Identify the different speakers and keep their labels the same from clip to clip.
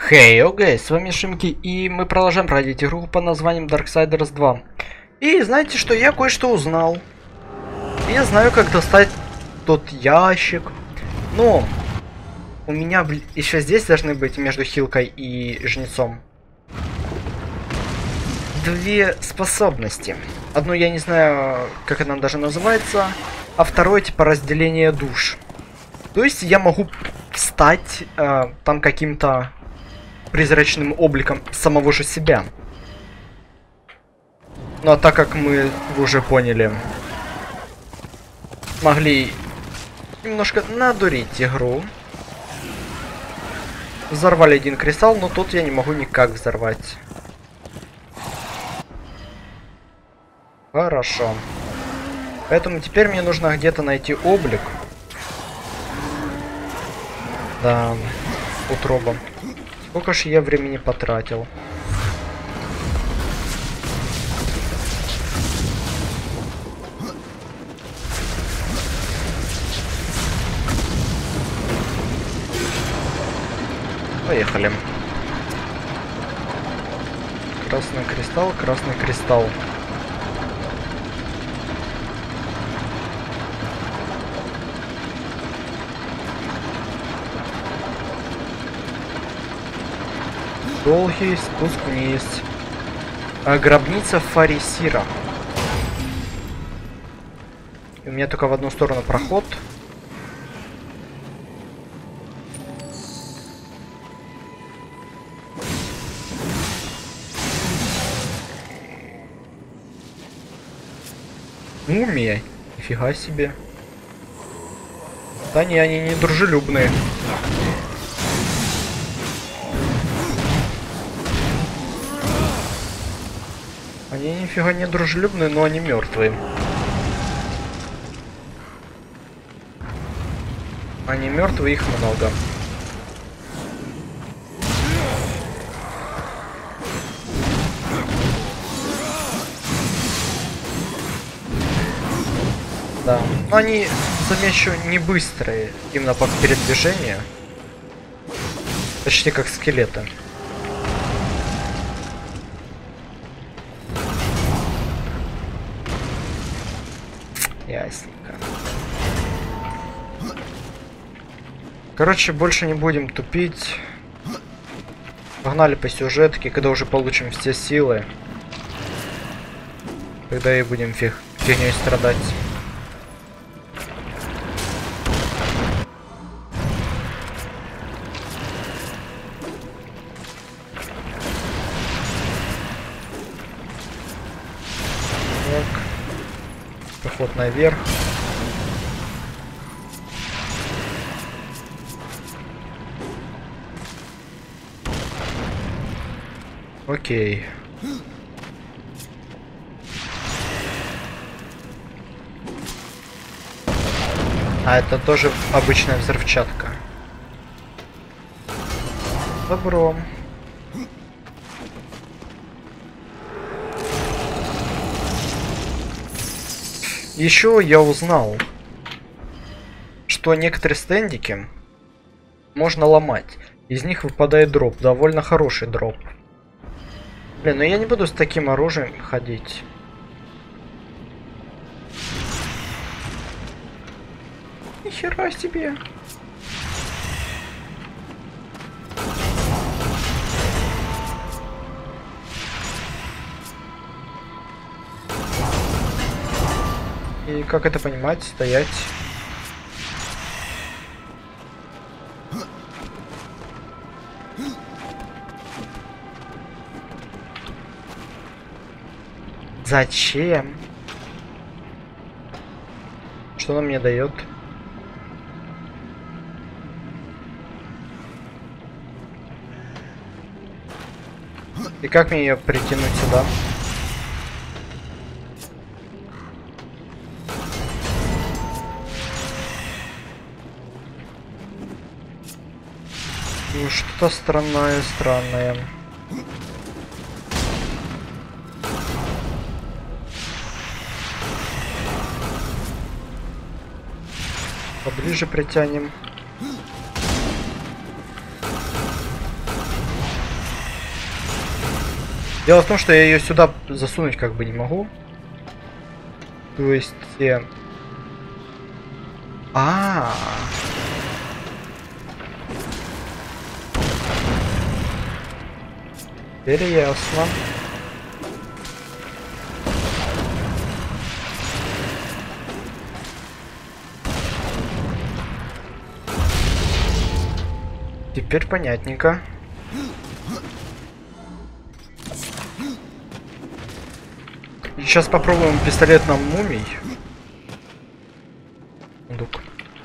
Speaker 1: Хей, окей, с вами Шимки, и мы продолжаем проходить игру под названием Darksiders 2. И знаете что, я кое-что узнал. Я знаю, как достать тот ящик. Но у меня еще здесь должны быть между хилкой и жнецом две способности. Одну я не знаю, как она даже называется, а второе типа разделение душ. То есть я могу стать там каким-то призрачным обликом самого же себя. Ну а так как вы уже поняли, могли немножко надурить игру. Взорвали один кристалл, но тут я не могу никак взорвать. Хорошо. Поэтому теперь мне нужно где-то найти облик. Да, утроба. Сколько ж я времени потратил? Поехали. Красный кристалл, красный кристалл. Долгий спуск вниз. Гробница Фарисира. И у меня только в одну сторону проход. Мумия. Нифига себе. Да не, они не дружелюбные. Они нифига не дружелюбные, но они мертвые. Они мертвые, их много. Да, но они, замечу, не быстрые, именно по передвижению. Почти как скелеты. Ясненько. Короче, больше не будем тупить. Погнали по сюжетке, когда уже получим все силы. Тогда и будем фигней страдать. Проход наверх. Окей. А это тоже обычная взрывчатка. Добро. Еще я узнал, что некоторые стендики можно ломать. Из них выпадает дроп, довольно хороший дроп. Блин, ну я не буду с таким оружием ходить. Нихера себе. И как это понимать? Стоять. Зачем? Что она мне дает? И как мне ее притянуть сюда? Ну, что-то странное. Поближе притянем. Дело в том, что я ее сюда засунуть как бы не могу. То есть... Теперь ясно. Теперь понятненько. Сейчас попробуем пистолет на мумий. Сундук.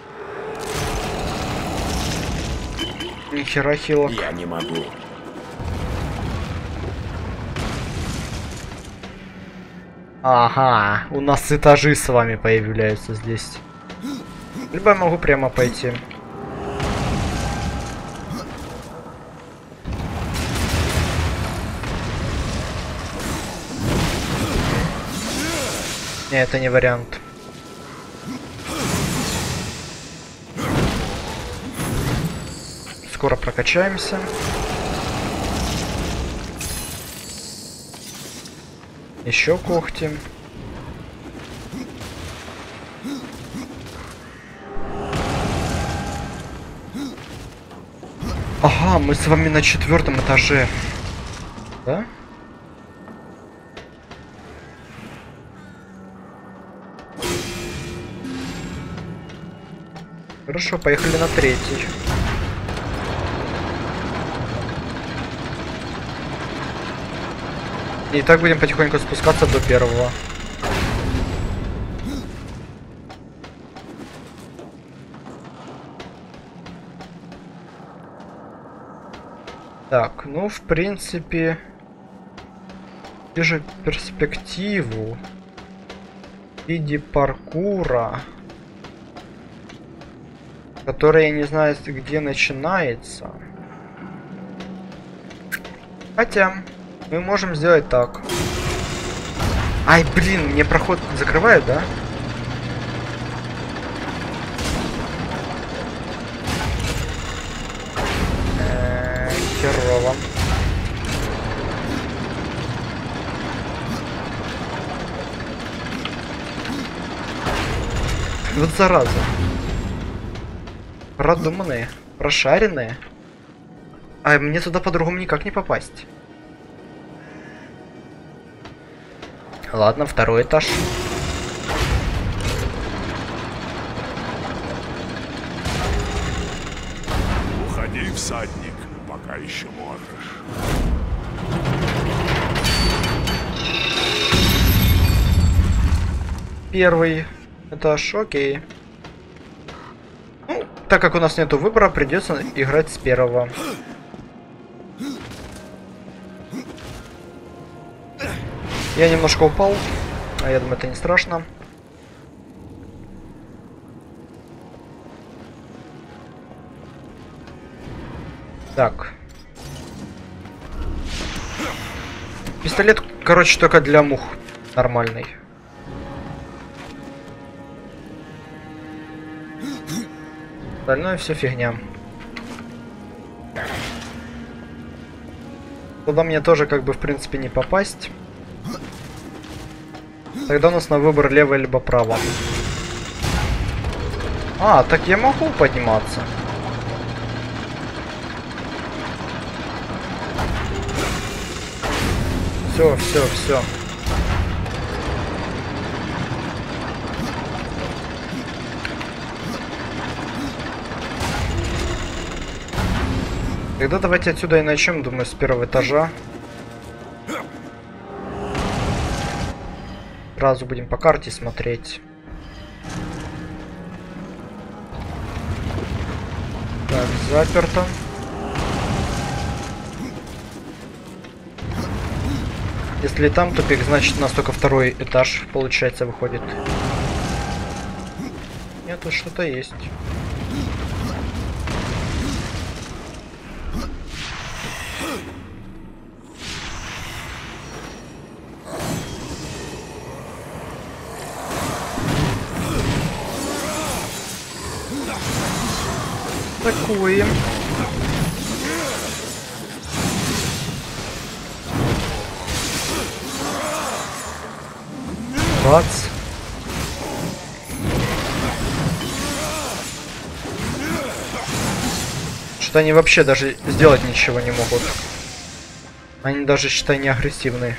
Speaker 1: Нихера хилок.
Speaker 2: Я не могу.
Speaker 1: Ага, у нас этажи с вами появляются здесь. Либо я могу прямо пойти. Не, это не вариант. Скоро прокачаемся. Еще когти. Ага, мы с вами на 4-м этаже. Да? Хорошо, поехали на 3-й. И так будем потихоньку спускаться до 1-го. Так, ну в принципе, вижу перспективу в виде паркура, который я не знаю, где начинается. Хотя мы можем сделать так. Ай, блин, мне проход закрывают, да? Херово. Вот зараза. Продуманные, прошаренные. А мне туда по-другому никак не попасть. Ладно, 2-й этаж.
Speaker 2: Уходи, всадник, пока еще можешь.
Speaker 1: Первый этаж, окей. Ну, так как у нас нету выбора, придется играть с 1-го. Я немножко упал, а я думаю, это не страшно. Так. Пистолет, короче, только для мух нормальный. Остальное все фигня. Туда мне тоже как бы в принципе не попасть. Тогда у нас на выбор лево либо право. А, так я могу подниматься. Все. Тогда давайте отсюда и начнем, думаю, с 1-го этажа. Сразу будем по карте смотреть. Так, заперто. Если там тупик, значит у нас только 2-й этаж, получается, выходит. Нет, тут что-то есть. Атакуем. Бац. Что они вообще даже сделать ничего не могут. Они даже, считай, не агрессивные.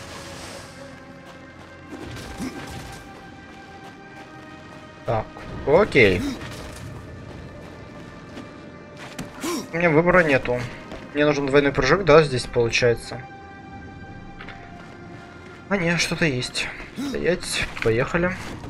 Speaker 1: Так, окей. У меня выбора нету. Мне нужен двойной прыжок, да, здесь получается. А нет, что-то есть. Стоять, поехали.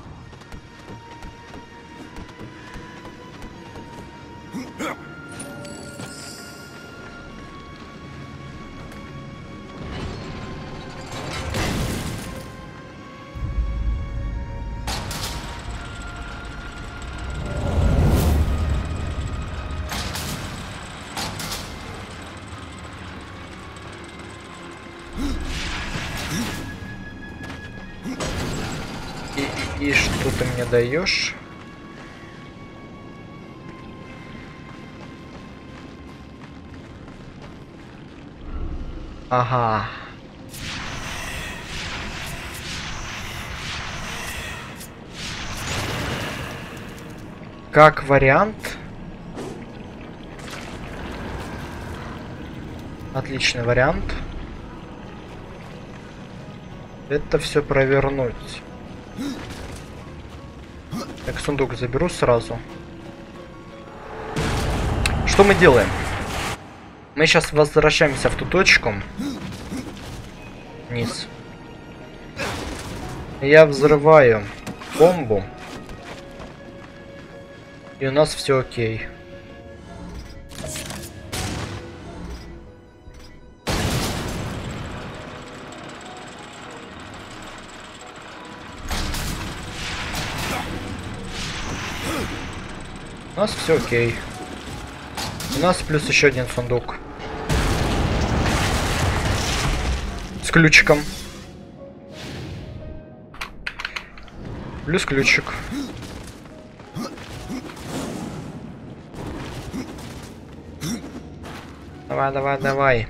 Speaker 1: И что ты мне даешь? Ага. Как вариант. Отличный вариант. Это все провернуть. Так, сундук заберу сразу. Что мы делаем? Мы сейчас возвращаемся в ту точку. Вниз. Я взрываю бомбу. И у нас все окей. У нас все окей. У нас плюс еще один сундук. С ключиком. Плюс ключик. Давай, давай, давай.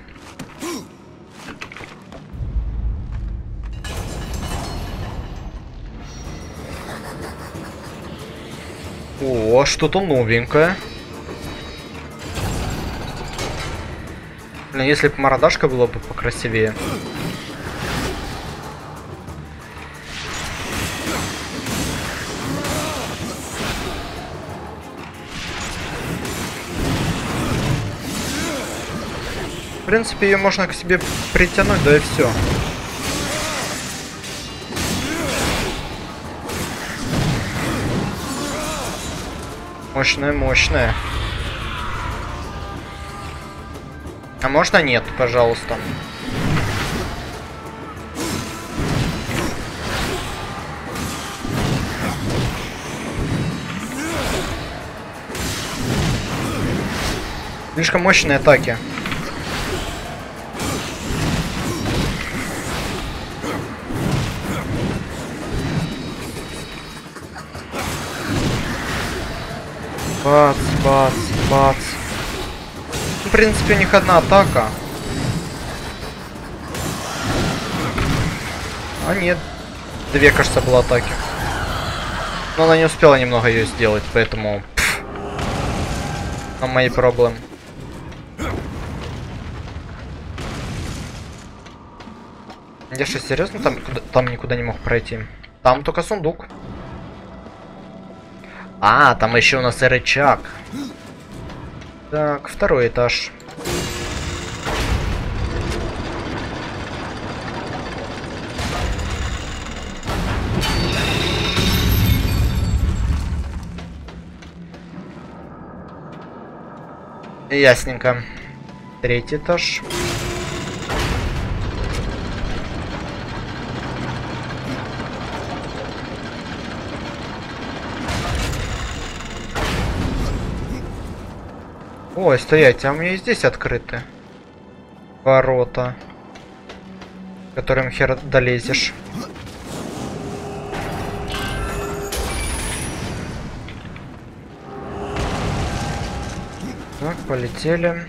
Speaker 1: О, что-то новенькое. Блин, если бы мордашка была бы покрасивее. В принципе, ее можно к себе притянуть, да и все. Мощная, мощная. А можно нет, пожалуйста? Слишком мощные атаки. Бац, бац, бац. В принципе, у них одна атака. А нет. Две, кажется, было атаки. Но она не успела немного ее сделать, поэтому... На мои проблемы. Я что, серьезно там никуда не мог пройти? Там только сундук. А, там еще у нас и рычаг. Так, второй этаж. Ясненько. Третий этаж. Ой, стоять, а у меня и здесь открыты ворота, которым хер долезешь. Так, полетели.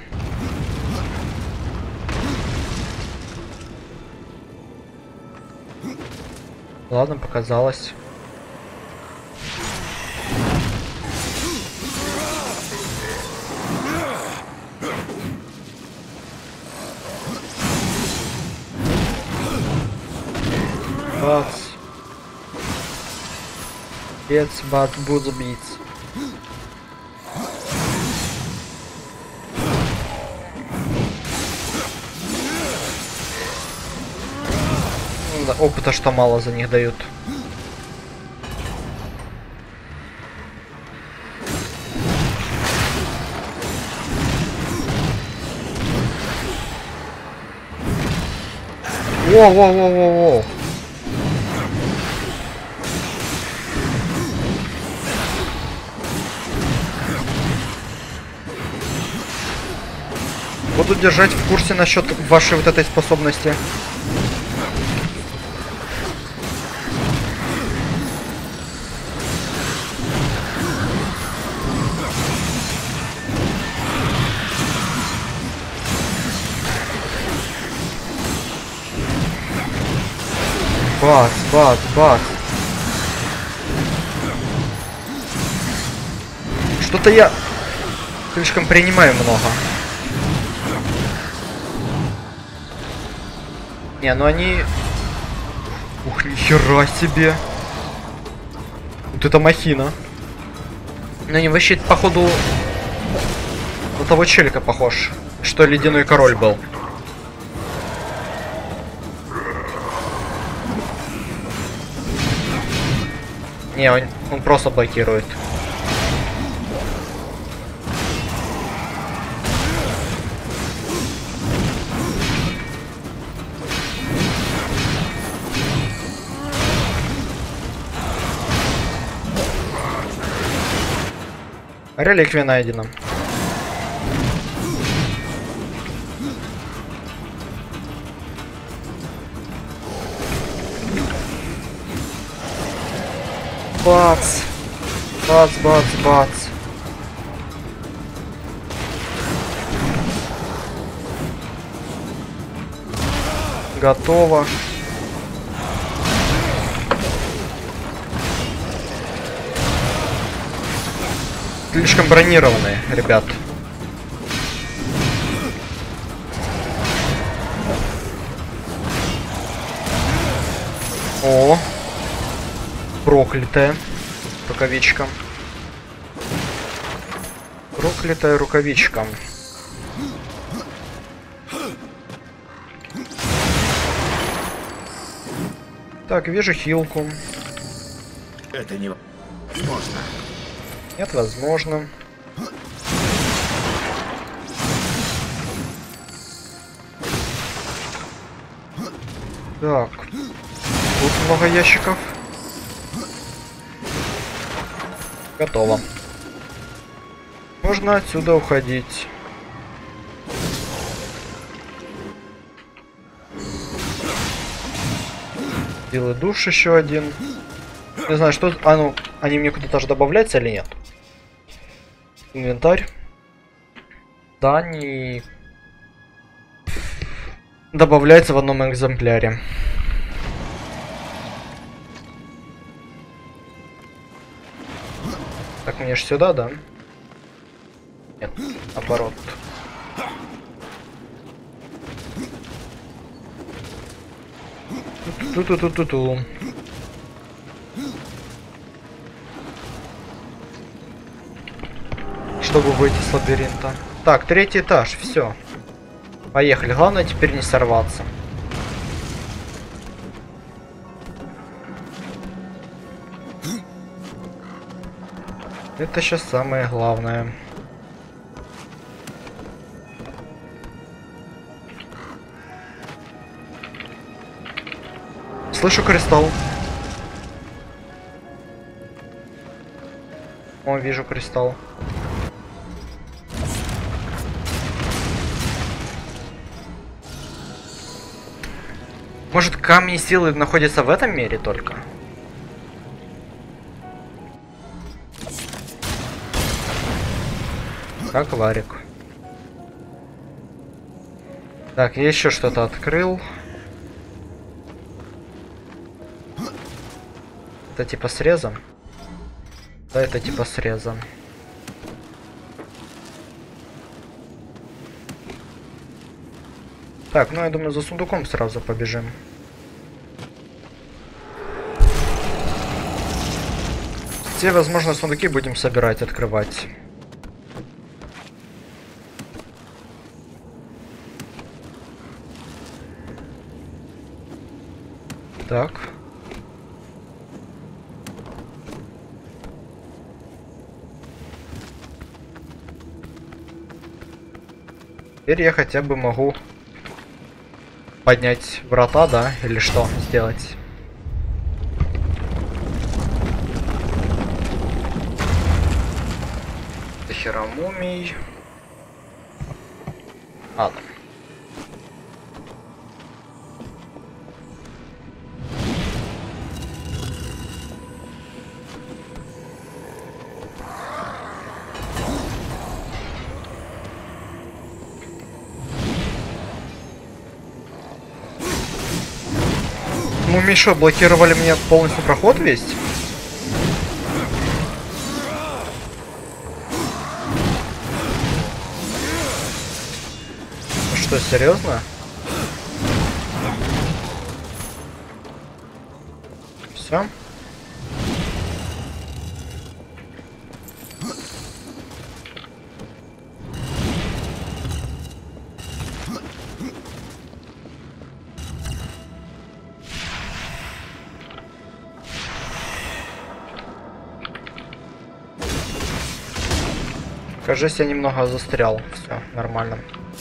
Speaker 1: Ладно, показалось. Бац. Бец, бац, буду бить. Да, опыта что мало за них дают. Воу-воу-воу-воу-воу. Буду держать в курсе насчет вашей вот этой способности. Бац, бац, бац. Что-то я слишком принимаю много. Не, ну они... Ух, нихера себе. Вот это махина. Ну не, вообще, походу, на того челика похож, что ледяной король был. Не, он просто блокирует. Реликвия найдена. Бац! Бац, бац, бац. Готово. Слишком бронированные, ребят. О! Проклятая рукавичка. Проклятая рукавичка. Так, вижу хилку.
Speaker 2: Это невозможно.
Speaker 1: Нет, возможно. Так. Тут много ящиков. Готово. Можно отсюда уходить. Белый душ еще один. Не знаю, что... А ну, они мне куда-то же добавляются или нет? Инвентарь. Да, не... Добавляется в одном экземпляре. Так, мне же сюда, да? Нет, наоборот. Ту-ту-ту-ту-ту. Чтобы выйти с лабиринта. Так, третий этаж, все. Поехали. Главное теперь не сорваться. Это сейчас самое главное. Слышу кристалл. О, вижу кристалл. Может, камни силы находятся в этом мире только? Как варик. Так, я еще что-то открыл. Это типа срезом? Да, это типа срезом. Так, ну я думаю, за сундуком сразу побежим. Все, возможно, сундуки будем собирать, открывать. Так. Теперь я хотя бы могу поднять врата, да? Или что сделать? Дохера мумий. Ладно. Мумии что, блокировали мне полностью проход весь? Что, серьезно? Все? Кажется, я немного застрял. Все, нормально.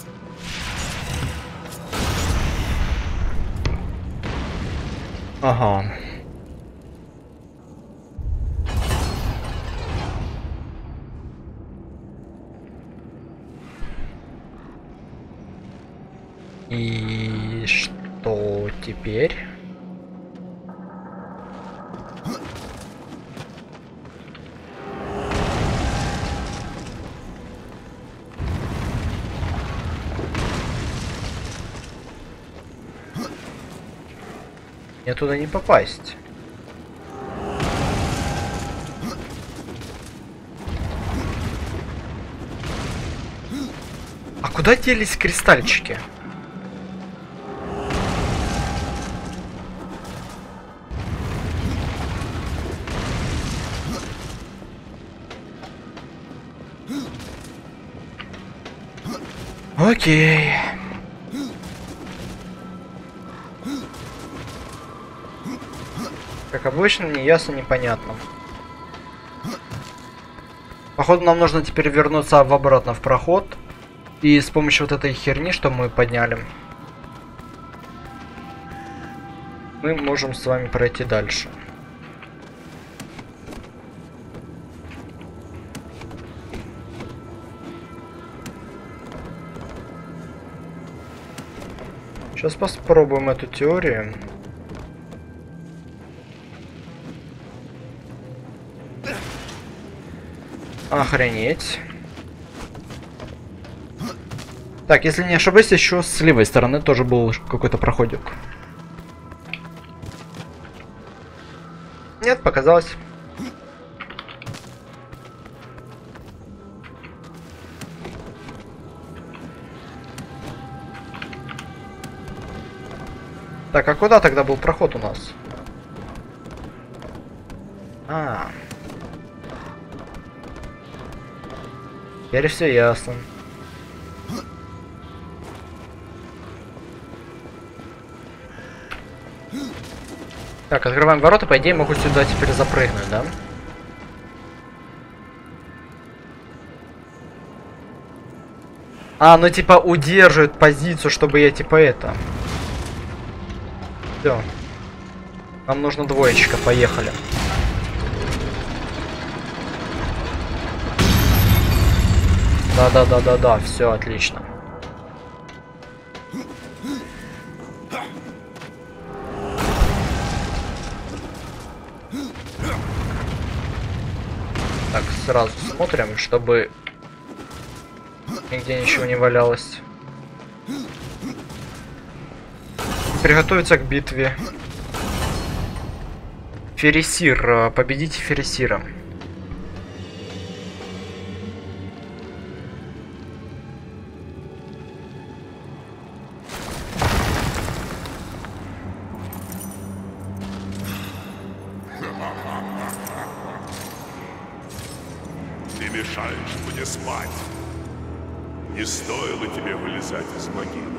Speaker 1: Ага. И что теперь? Мне туда не попасть. А куда делись кристальчики? Окей. Как обычно, не ясно, непонятно. Походу, нам нужно теперь вернуться обратно в проход. И с помощью вот этой херни, что мы подняли, мы можем с вами пройти дальше. Сейчас попробуем эту теорию. Охренеть. Так, если не ошибаюсь, еще с левой стороны тоже был какой-то проходик. Нет, показалось. Так, а куда тогда был проход у нас? Теперь все ясно. Так, открываем ворота, по идее могу сюда теперь запрыгнуть, да? А, ну типа удерживает позицию, чтобы я типа это. Все. Нам нужно двоечка, поехали. Да, все отлично. Так, сразу смотрим, чтобы нигде ничего не валялось. Приготовиться к битве. Фересир. Победите Фересира.
Speaker 3: Ты мешаешь мне спать. Не стоило тебе вылезать из могилы.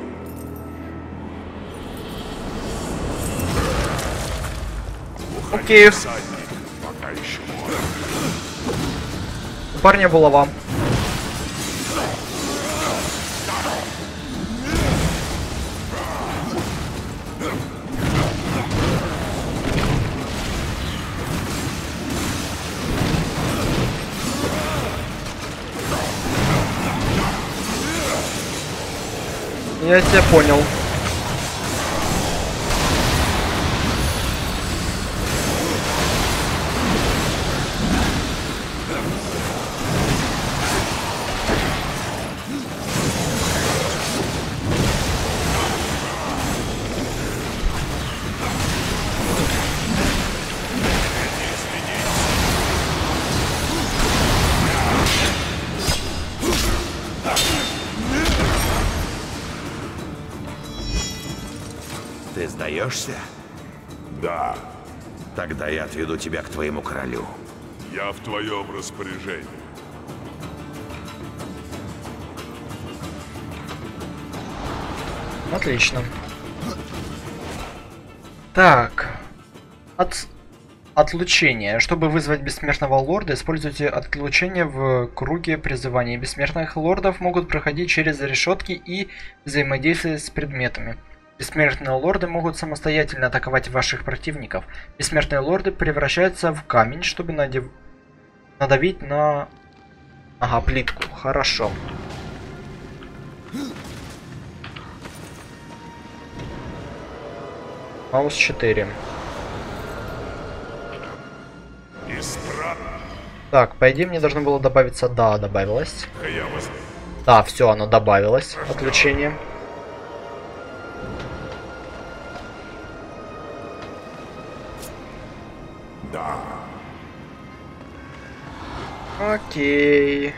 Speaker 1: Окей.
Speaker 3: Всадник, пока еще можно.
Speaker 1: У парня булава. Я тебя понял.
Speaker 2: Ты сдаешься?
Speaker 3: Да,
Speaker 2: Тогда я отведу тебя к твоему королю.
Speaker 3: я в твоем распоряжении.
Speaker 1: Отлично. Так. Отлучение. Чтобы вызвать бессмертного лорда, используйте отлучение в круге призывания. Бессмертных лордов могут проходить через решетки и взаимодействовать с предметами. Бессмертные лорды могут самостоятельно атаковать ваших противников. Бессмертные лорды превращаются в камень, чтобы надавить на... Ага, плитку. Хорошо. Маус 4. Так, по идее мне должно было добавиться... Да, добавилось. Да, все, оно добавилось. Отключение.
Speaker 3: Да.
Speaker 1: Окей.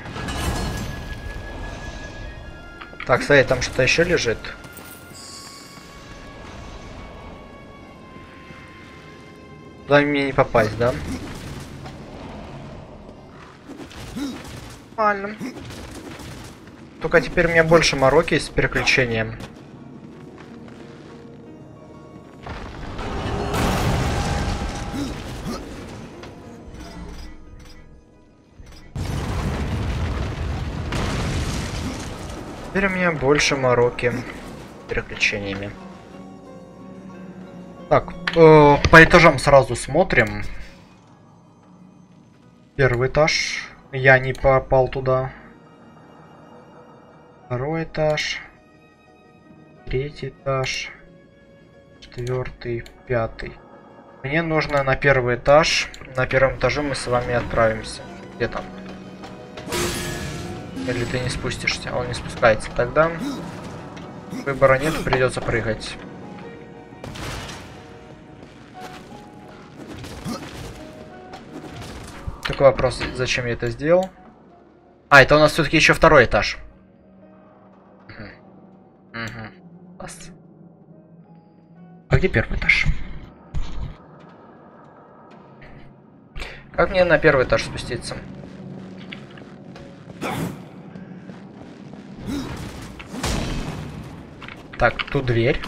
Speaker 1: Так, кстати, там что-то еще лежит. Туда мне не попасть, да? Нормально. Только теперь у меня больше мороки с переключением. Теперь у меня больше мороки с переключениями. Так, по этажам сразу смотрим. Первый этаж. Я не попал туда. Второй этаж. Третий этаж. Четвертый, пятый. Мне нужно на первый этаж. На первом этаже мы с вами отправимся. Где там? Или ты не спустишься? Он не спускается. Тогда выбора нет, придется прыгать. Такой вопрос, зачем я это сделал? А, это у нас все-таки еще второй этаж. Угу. А где первый этаж? Как мне на первый этаж спуститься? Так, тут дверь.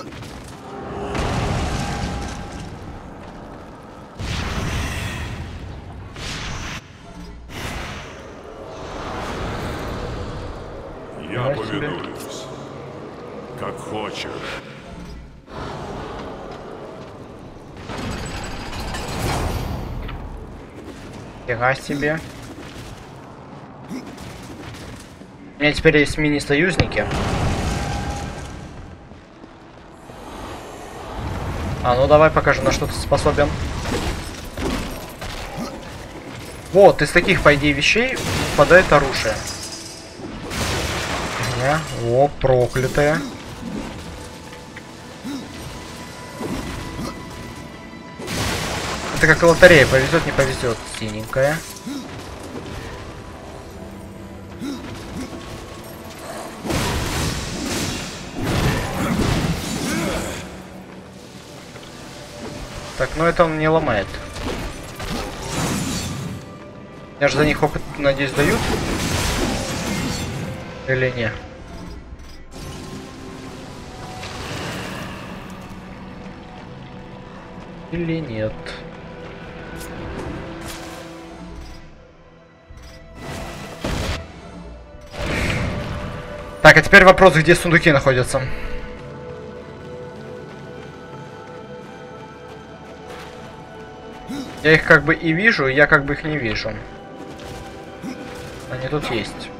Speaker 3: Я повинуюсь. Как хочешь.
Speaker 1: Фига себе. У меня теперь есть мини-союзники. А, ну давай покажи, на что ты способен. Вот, из таких, по идее, вещей выпадает оружие. О, проклятая. Это как лотерея, повезет, не повезет. Синенькая. Так, ну это он не ломает. Я же за них опыт, надеюсь, дают? Или не? Или нет? Так, а теперь вопрос, где сундуки находятся. Я их как бы и вижу, и я как бы их не вижу. Они тут есть.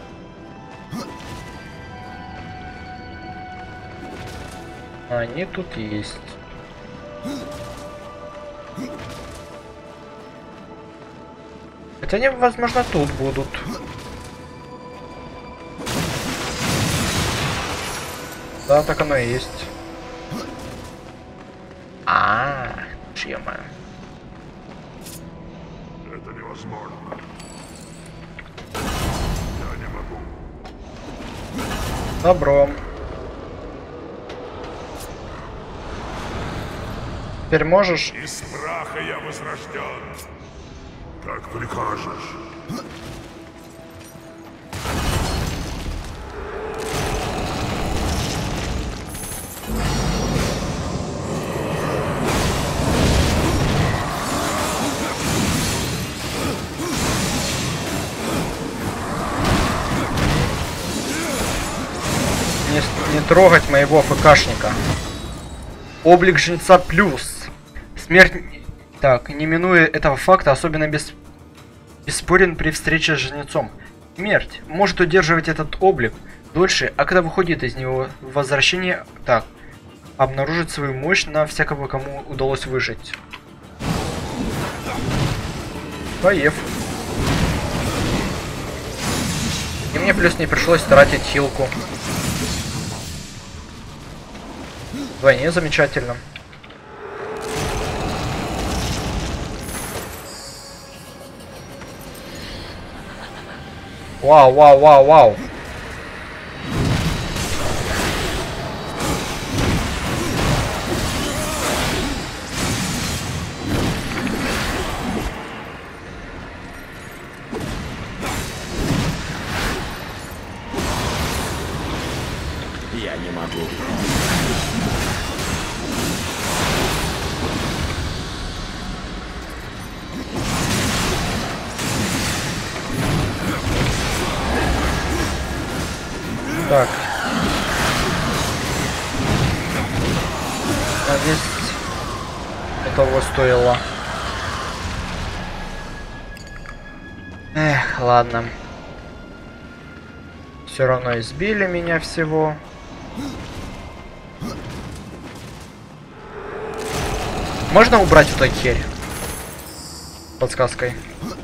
Speaker 1: Они тут есть. Хотя они, возможно, тут будут. Да, так оно и есть. Ё-моё.
Speaker 3: Это невозможно. Я не могу.
Speaker 1: Добро. Теперь можешь?
Speaker 3: Из праха я возрожден. Как прикажешь.
Speaker 1: Не трогать моего ФКшника. Облик жнеца плюс. Смерть... Так, не минуя этого факта, особенно бесспорен при встрече с жнецом. Смерть может удерживать этот облик дольше, а когда выходит из него, возвращение... Так, обнаружит свою мощь на всякого, кому удалось выжить. Поев. И мне плюс не пришлось тратить хилку. Вдвойне замечательно. Вау, вау, вау, вау.
Speaker 2: Я не могу.
Speaker 1: Так. Надеюсь, этого стоило. Эх, ладно. Все равно избили меня всего. Можно убрать эту херь? Подсказкой.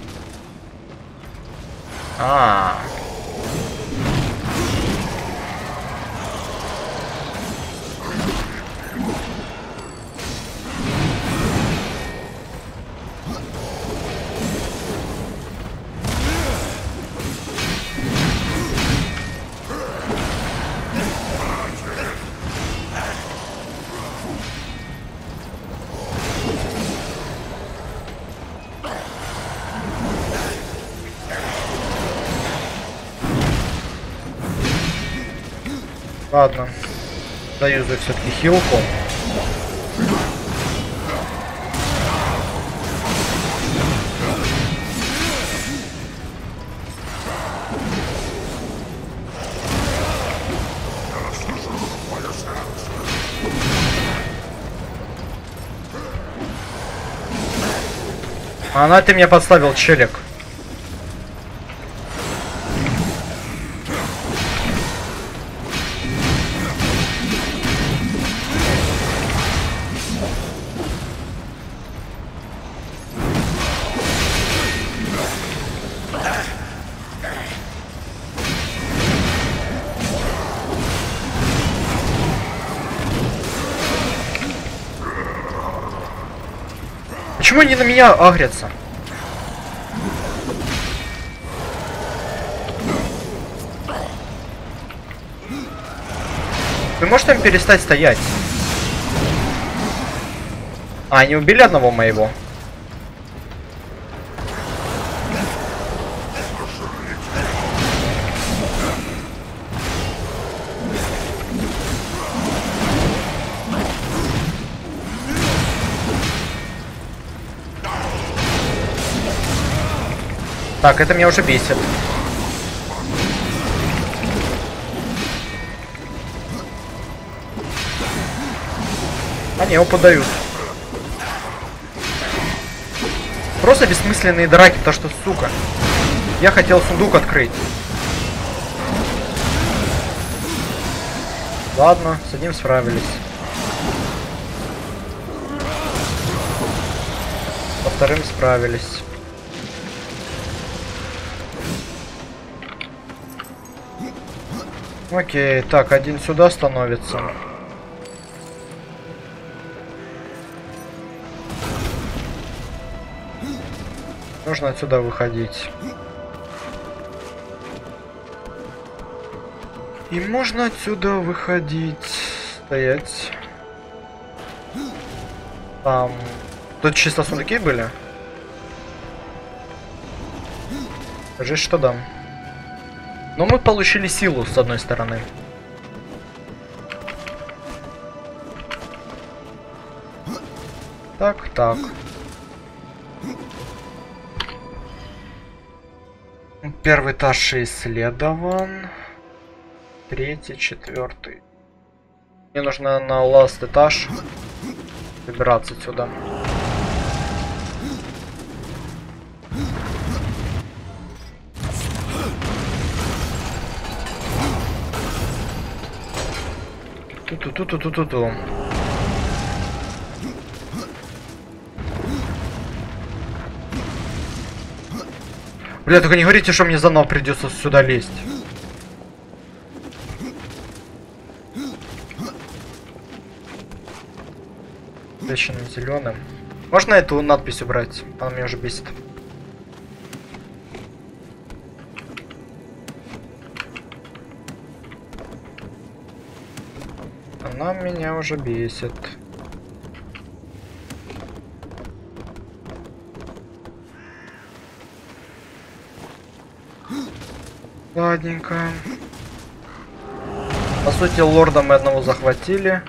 Speaker 1: Ладно. Заюзаю все-таки хилку. Она ты меня подставил, челик. Почему они на меня агрятся? Вы можете им перестать стоять? А, они убили одного моего. Так, это меня уже бесит. Они его подают. Просто бессмысленные драки, потому что, сука, я хотел сундук открыть. Ладно, с одним справились. Со вторым справились. Окей, так, один сюда становится. Нужно отсюда выходить. И можно отсюда выходить. Стоять. Там... Тут чисто сундуки были? Скажи, что да. Но мы получили силу с одной стороны. Так, так. Первый этаж исследован. Третий, четвертый. Мне нужно на ласт этаж выбираться отсюда. Ту-ту-ту-ту-ту-ту. Бля, только не говорите, что мне заново придется сюда лезть. Вечным зеленым. Можно эту надпись убрать? Она меня уже бесит. Она меня уже бесит. Ладненько. По сути, лорда мы одного захватили.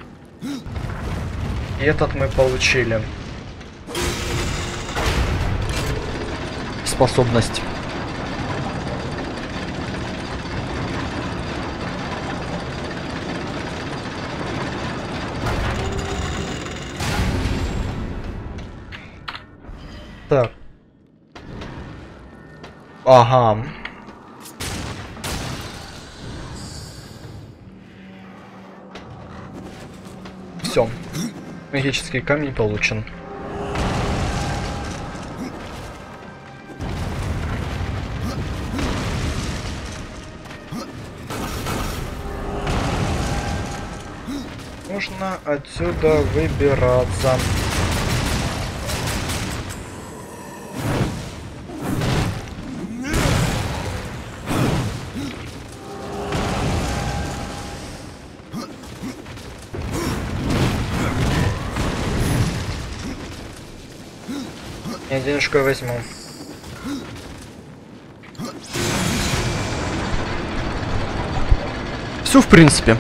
Speaker 1: И этот мы получили. Способность. Так. Ага. Все. Магический камень получен. Нужно отсюда выбираться. Я денежку возьму. Все в принципе.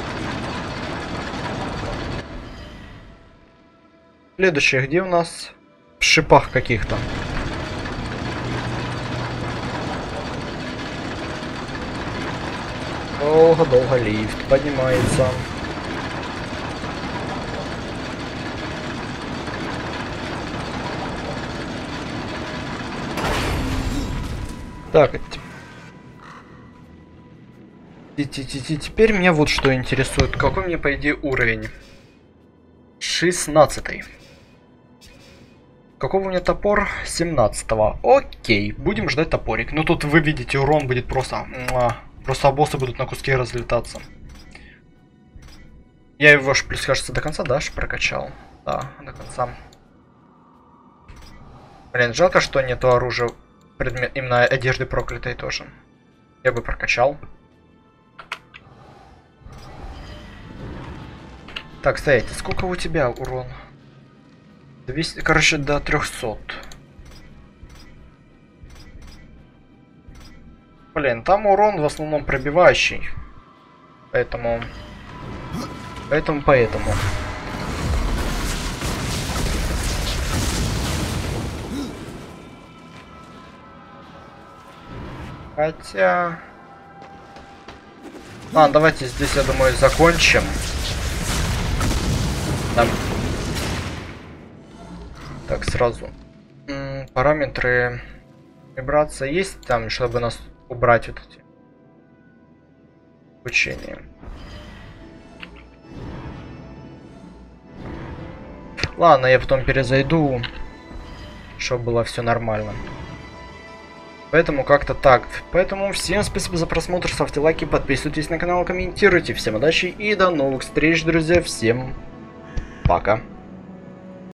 Speaker 1: Следующее, где у нас? В шипах каких-то. Долго-долго лифт поднимается. Так, теперь меня вот что интересует. Какой мне, по идее, уровень? 16-й. Какого у меня топор? 17-го. Окей, будем ждать топорик. Ну тут вы видите, урон будет просто... Просто боссы будут на куски разлетаться. Я его, плюс, кажется, до конца, да, прокачал? Да, до конца. Блин, жалко, что нету оружия, предмет, именно одежды проклятой тоже. Я бы прокачал. Так, стоять, сколько у тебя урон? 200, короче, до 300. Блин, там урон в основном пробивающий. Поэтому... Поэтому. Хотя... давайте здесь, я думаю, закончим. Там... Так, сразу. Параметры... Вибрация есть там, чтобы нас убрать вот эти... Обучение. Ладно, я потом перезайду, чтобы было все нормально. Поэтому как-то так. Поэтому всем спасибо за просмотр, ставьте лайки, подписывайтесь на канал, комментируйте. Всем удачи и до новых встреч, друзья. Всем пока.